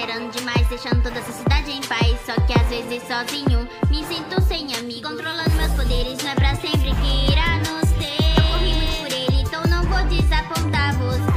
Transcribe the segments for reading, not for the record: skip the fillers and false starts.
acelerando demais, deixando toda essa cidade em paz. Só que às vezes sozinho me sinto sem amigo. Controlando meus poderes, não é pra sempre que irá nos ter. Eu corri muito por ele, então não vou desapontar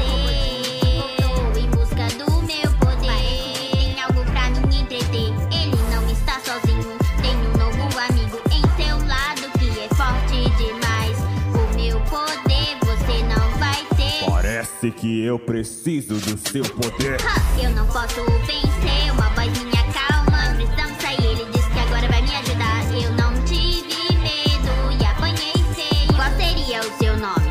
você. Tô em busca do meu poder. Tem algo pra me entreter. Ele não está sozinho, tem um novo amigo em seu lado que é forte demais. O meu poder você não vai ter. Parece que eu preciso do seu poder. Eu não posso vencer, uma voz me acalma. Precisamos sair, ele disse que agora vai me ajudar. Eu não tive medo e apanhei feio. Qual seria o seu nome?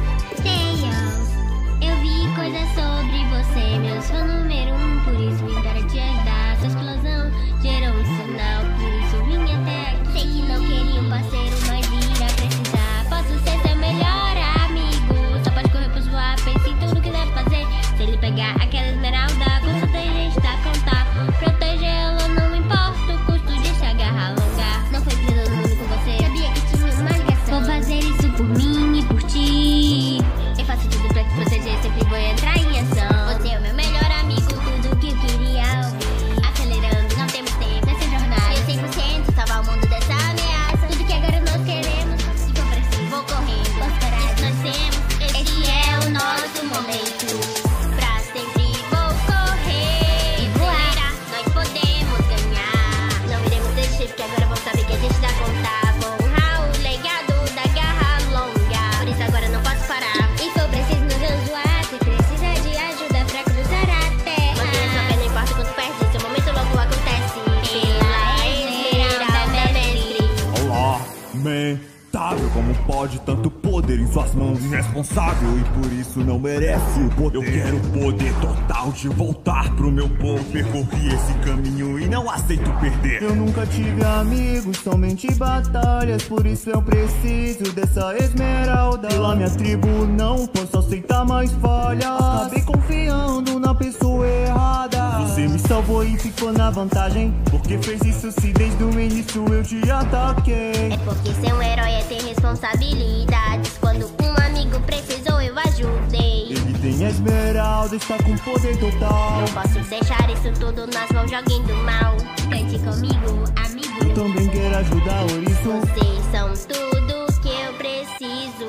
Tails. Eu vi coisas sobre você, meu fã número 1, por isso vim para te ajudar. Sua explosão gerou um sinal, por isso vim até aqui. Sei que não queria um parceiro, mas irá precisar. Posso ser seu melhor amigo, só pode correr pros voar, pense em tudo que deve fazer. Se ele pegar aquela esmeralda, com certeza está a contar. Protegê-la, não importa o custo de se agarrar, alongar. Não foi todo mundo com você, sabia que tinha uma ligação. Vou fazer isso por mim e por ti. Eu faço tudo pra te proteger, sempre vou entrar em ação. Você é o meu melhor amigo, tudo que eu queria ouvir. Acelerando, não temos tempo nessa jornada. Eu 100% salvar o mundo dessa ameaça. Tudo que agora nós queremos, se for preciso, vou correndo. Isso nós temos, esse é o nosso momento. Pra sempre vou correr e voar. Nós podemos ganhar. Não iremos desistir, porque agora vamos saber que a gente dá conta. Vou honrar o legado da garra longa. Por isso agora não posso parar. E for preciso nos vamos voar. Se precisa de ajuda pra cruzar a terra. Mantenha sua fé, não importa quanto perde. Seu momento logo acontece. Pela esmeralda mestre. Olá, lamentável. Como pode tanto poder em suas mãos? Irresponsável e por isso não merece o poder. Eu quero o poder total de voltar pro meu povo. Percorri esse caminho e não aceito perder. Eu nunca tive amigos, somente batalhas. Por isso eu preciso dessa esmeralda. Pela minha tribo não posso aceitar mais falhas. Acabei confiando na pessoa errada. Você me salvou e ficou na vantagem. Porque fez isso se desde o início eu te ataquei. É porque ser um herói é ter responsabilidades. Quando um amigo precisou, eu ajudei. Ele tem a esmeralda, está com poder total. Não posso deixar isso tudo nas mãos de alguém do mal. Cante comigo, amigo. Eu também quero ajudar, Ouriço. Vocês são tudo que eu preciso.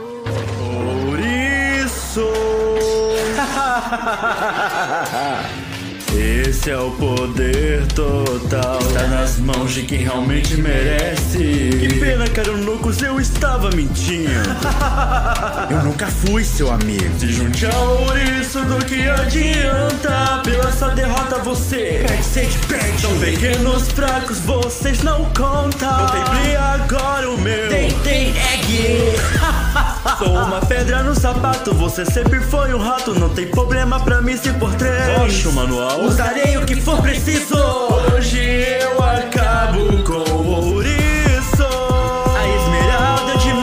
Ouriço! Esse é o poder total, tá nas mãos de quem realmente merece. Que pena, Caronocos, eu estava mentindo. Eu nunca fui seu amigo. Se junte ao ouriço, do que adianta? Pela sua derrota você perde. São pequenos fracos, vocês não contam. Contemple agora o meu tem egg. Sou uma pedra no sapato, você sempre foi um rato. Não tem problema pra mim se por três. Rocha o manual, usarei o que for preciso. Hoje eu acabo com o ouriço. A esmeralda de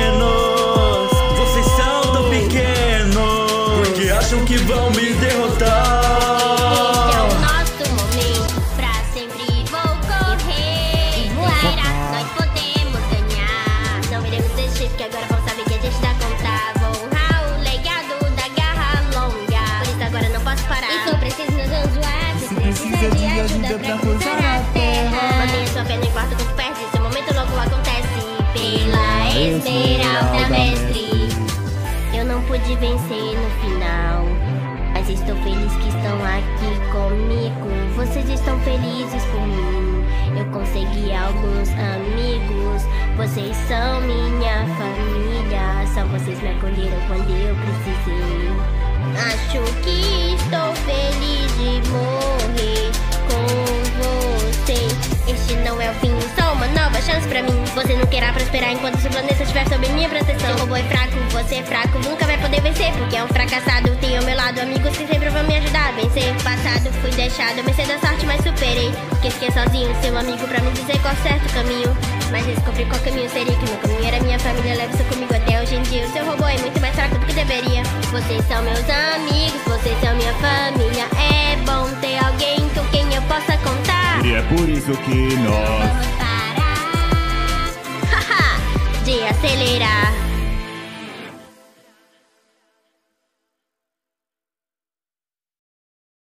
menos. Vocês são tão pequenos, porque acham que vão me derrotar. Este é o nosso momento. Pra sempre vou correr e voar. Nós podemos ganhar. Não iremos desistir, porque agora vamos saber que a gente dá conta. Vou honrar o legado da garra longa. Por isso agora não posso parar. E se eu preciso, nós vamos voar. Se precisa de ajuda pra cruzar a terra. Mantenha sua fé, não importa quanto perde. Seu momento logo acontece. Pela esmeralda mestre. Eu não pude vencer no final, mas estou feliz que estão aqui comigo. Vocês estão felizes por mim. Eu consegui alguns amigos. Vocês são minha família. Só vocês me acolheram quando eu precisei. Acho que estou feliz de morrer com você. Este não é o fim, só uma nova chance pra mim. Você não querá prosperar enquanto seu planeta estiver sob minha proteção. Seu robô é fraco, você é fraco, nunca vai poder vencer, porque é um fracassado. Tenho ao meu lado amigos que sempre vão me ajudar a vencer. Passado fui deixado, mercê da sorte, mas superei. Porque fiquei sozinho, seu amigo pra me dizer qual certo caminho. Mas descobri qual caminho seria, que meu caminho era minha família. Leve isso comigo até hoje em dia. O seu robô é muito mais fraco do que deveria. Vocês são meus amigos, vocês são minha família. É bom ter alguém com quem eu possa contar. E é por isso que nós Vamos parar de acelerar.